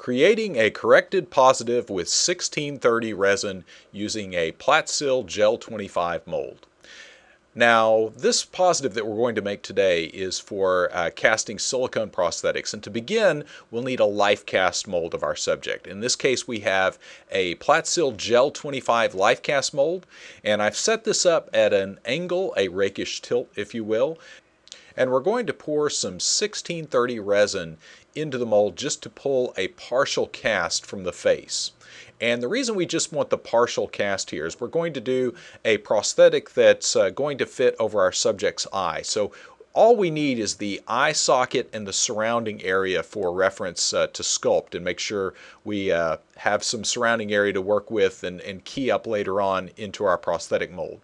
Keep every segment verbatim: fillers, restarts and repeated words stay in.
creating a corrected positive with sixteen thirty resin using a PlatSil Gel twenty-five mold. Now, this positive that we're going to make today is for uh, casting silicone prosthetics, and to begin we'll need a life cast mold of our subject. In this case we have a PlatSil Gel twenty-five life cast mold, and I've set this up at an angle, a rakish tilt if you will, and we're going to pour some sixteen thirty resin into the mold just to pull a partial cast from the face. And the reason we just want the partial cast here is we're going to do a prosthetic that's uh, going to fit over our subject's eye. So all we need is the eye socket and the surrounding area for reference uh, to sculpt and make sure we uh, have some surrounding area to work with and, and key up later on into our prosthetic mold.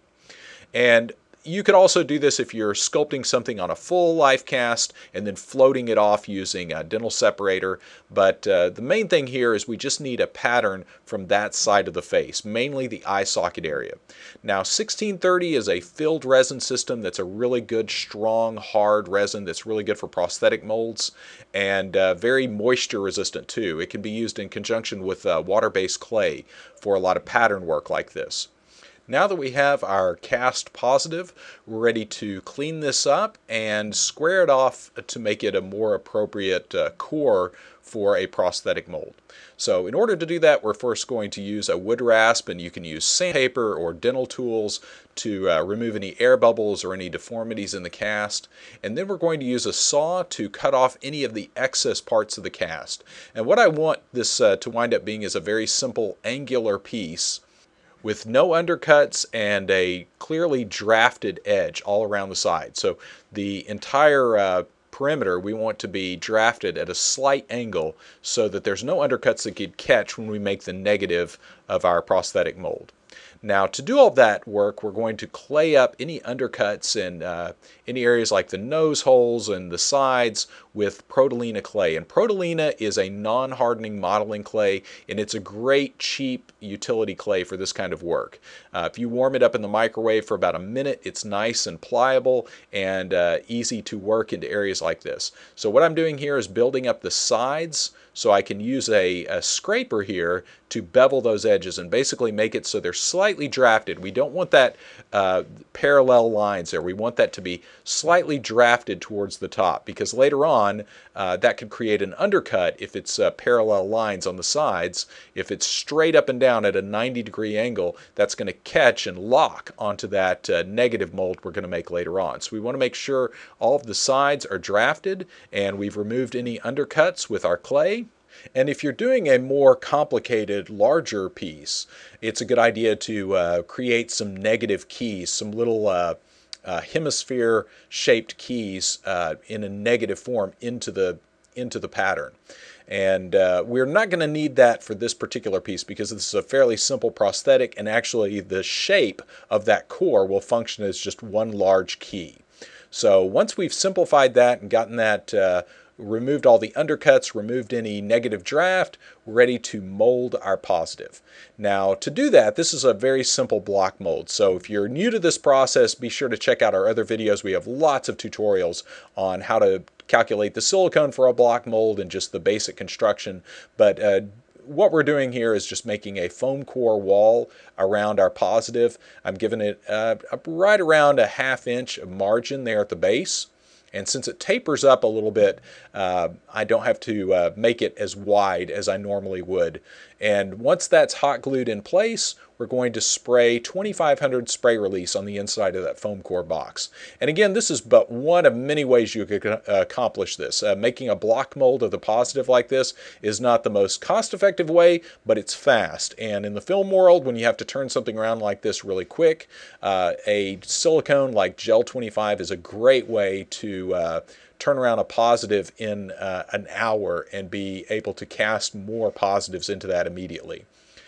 And you could also do this if you're sculpting something on a full life cast and then floating it off using a dental separator. But uh, the main thing here is we just need a pattern from that side of the face, mainly the eye socket area. Now sixteen thirty is a filled resin system that's a really good, strong, hard resin that's really good for prosthetic molds and uh, very moisture resistant too. It can be used in conjunction with uh, water-based clay for a lot of pattern work like this. Now that we have our cast positive, we're ready to clean this up and square it off to make it a more appropriate uh, core for a prosthetic mold. So in order to do that, we're first going to use a wood rasp, and you can use sandpaper or dental tools to uh, remove any air bubbles or any deformities in the cast. And then we're going to use a saw to cut off any of the excess parts of the cast. And what I want this uh, to wind up being is a very simple angular piece with no undercuts and a clearly drafted edge all around the side. So the entire uh, perimeter we want to be drafted at a slight angle so that there's no undercuts that could catch when we make the negative of our prosthetic mold. Now to do all that work, we're going to clay up any undercuts and uh, any areas like the nose holes and the sides with Protolina clay. And Protolina is a non-hardening modeling clay, and it's a great cheap utility clay for this kind of work. Uh, if you warm it up in the microwave for about a minute, it's nice and pliable and uh, easy to work into areas like this. So what I'm doing here is building up the sides so I can use a, a scraper here to bevel those edges and basically make it so they're slightly drafted. We don't want that uh, parallel lines there. We want that to be slightly drafted towards the top, because later on uh, that could create an undercut if it's uh, parallel lines on the sides. If it's straight up and down at a ninety degree angle, that's going to catch and lock onto that uh, negative mold we're going to make later on. So we want to make sure all of the sides are drafted and we've removed any undercuts with our clay. And if you're doing a more complicated, larger piece, it's a good idea to uh, create some negative keys, some little uh, uh, hemisphere-shaped keys uh, in a negative form into the into the pattern. And uh, we're not going to need that for this particular piece because this is a fairly simple prosthetic, and actually the shape of that core will function as just one large key. So once we've simplified that and gotten that uh, removed all the undercuts, removed any negative draft, we're ready to mold our positive. Now to do that, this is a very simple block mold. So if you're new to this process, be sure to check out our other videos. We have lots of tutorials on how to calculate the silicone for a block mold and just the basic construction. But uh, what we're doing here is just making a foam core wall around our positive. I'm giving it uh, right around a half inch margin there at the base. And since it tapers up a little bit, uh, I don't have to uh, make it as wide as I normally would. And once that's hot glued in place, we're going to spray twenty-five hundred spray release on the inside of that foam core box. And again, this is but one of many ways you could uh, accomplish this. Uh, making a block mold of the positive like this is not the most cost-effective way, but it's fast. And in the film world, when you have to turn something around like this really quick, uh, a silicone like Gel twenty-five is a great way to uh, turn around a positive in uh, an hour and be able to cast more positives into that immediately.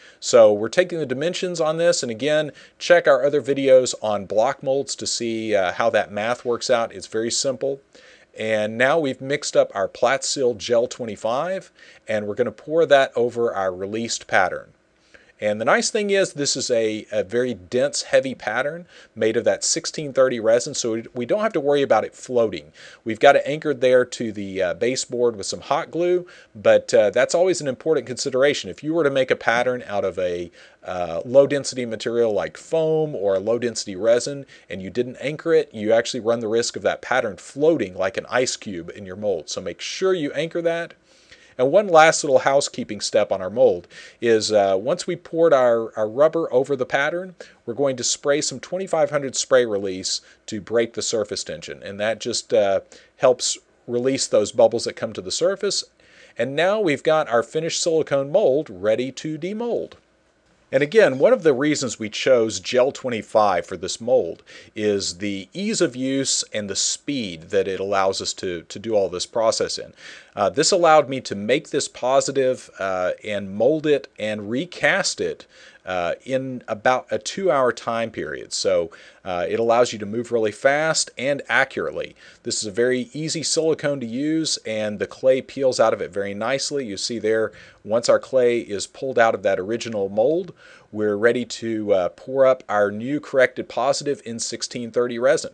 So we're taking the dimensions on this, and again, check our other videos on block molds to see uh, how that math works out. It's very simple. And now we've mixed up our PlatSil Gel twenty-five, and we're going to pour that over our released pattern. And the nice thing is this is a, a very dense, heavy pattern made of that sixteen thirty resin, so we don't have to worry about it floating. We've got it anchored there to the uh, baseboard with some hot glue, but uh, that's always an important consideration. If you were to make a pattern out of a uh, low-density material like foam or a low-density resin and you didn't anchor it, you actually run the risk of that pattern floating like an ice cube in your mold. So make sure you anchor that. And one last little housekeeping step on our mold is uh, once we poured our, our rubber over the pattern, we're going to spray some twenty-five hundred spray release to break the surface tension. And that just uh, helps release those bubbles that come to the surface. And now we've got our finished silicone mold ready to demold. And again, one of the reasons we chose Gel twenty-five for this mold is the ease of use and the speed that it allows us to, to do all this process in. Uh, this allowed me to make this positive uh, and mold it and recast it uh, in about a two-hour time period. So uh, it allows you to move really fast and accurately. This is a very easy silicone to use, and the clay peels out of it very nicely. You see there, once our clay is pulled out of that original mold, we're ready to uh, pour up our new corrected positive in sixteen thirty resin.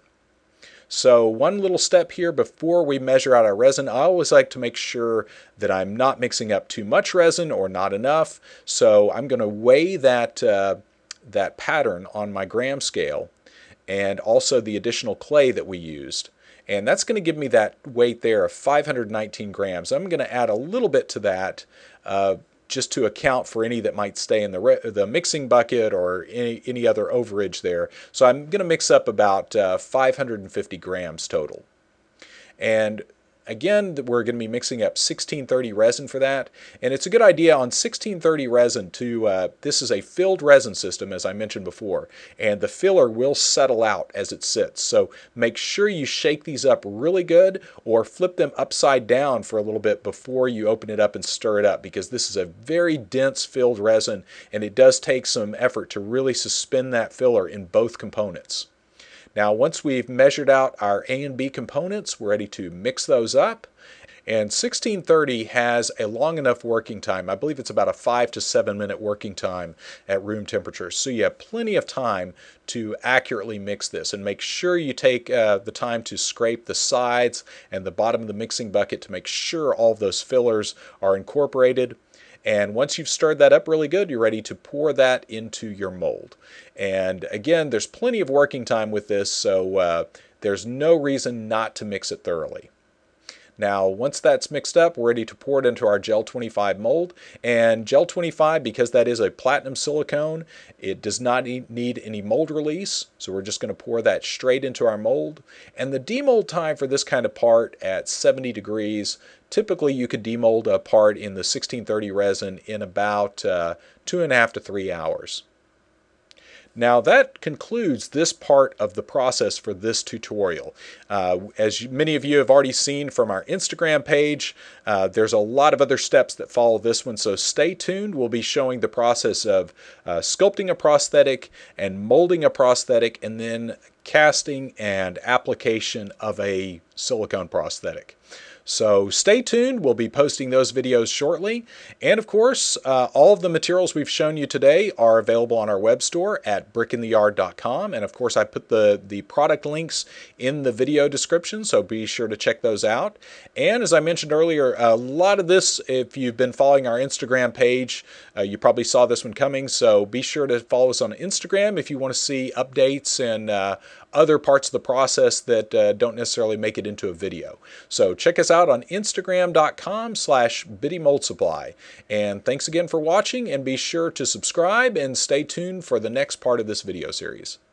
So one little step here before we measure out our resin, I always like to make sure that I'm not mixing up too much resin or not enough. So I'm going to weigh that, uh, that pattern on my gram scale and also the additional clay that we used. And that's going to give me that weight there of five hundred nineteen grams. I'm going to add a little bit to that uh, just to account for any that might stay in the, re the mixing bucket or any, any other overage there. So I'm going to mix up about uh, five hundred fifty grams total. And again, we're going to be mixing up sixteen thirty resin for that. And it's a good idea on sixteen thirty resin to, uh, this is a filled resin system, as I mentioned before, and the filler will settle out as it sits. So make sure you shake these up really good or flip them upside down for a little bit before you open it up and stir it up, because this is a very dense filled resin and it does take some effort to really suspend that filler in both components. Now, once we've measured out our A and B components, we're ready to mix those up. And sixteen thirty has a long enough working time. I believe it's about a five to seven minute working time at room temperature. So you have plenty of time to accurately mix this, and make sure you take uh, the time to scrape the sides and the bottom of the mixing bucket to make sure all of those fillers are incorporated. And once you've stirred that up really good, you're ready to pour that into your mold. And again, there's plenty of working time with this, so uh, there's no reason not to mix it thoroughly. Now, once that's mixed up, we're ready to pour it into our Gel twenty-five mold. And Gel twenty-five, because that is a platinum silicone, it does not need any mold release. So we're just going to pour that straight into our mold. And the demold time for this kind of part at seventy degrees, typically you could demold a part in the sixteen thirty resin in about uh, two and a half to three hours. Now that concludes this part of the process for this tutorial. Uh, as many of you have already seen from our Instagram page, uh, there's a lot of other steps that follow this one, so stay tuned. We'll be showing the process of uh, sculpting a prosthetic and molding a prosthetic, and then casting and application of a silicone prosthetic. So stay tuned, we'll be posting those videos shortly. And of course, uh, all of the materials we've shown you today are available on our web store at brick in the yard dot com. And of course, I put the, the product links in the video description, so be sure to check those out. And as I mentioned earlier, a lot of this, if you've been following our Instagram page, uh, you probably saw this one coming, so be sure to follow us on Instagram if you want to see updates and uh, other parts of the process that uh, don't necessarily make it into a video. So check us out on instagram dot com slash bitty mold supply. And thanks again for watching, and be sure to subscribe and stay tuned for the next part of this video series.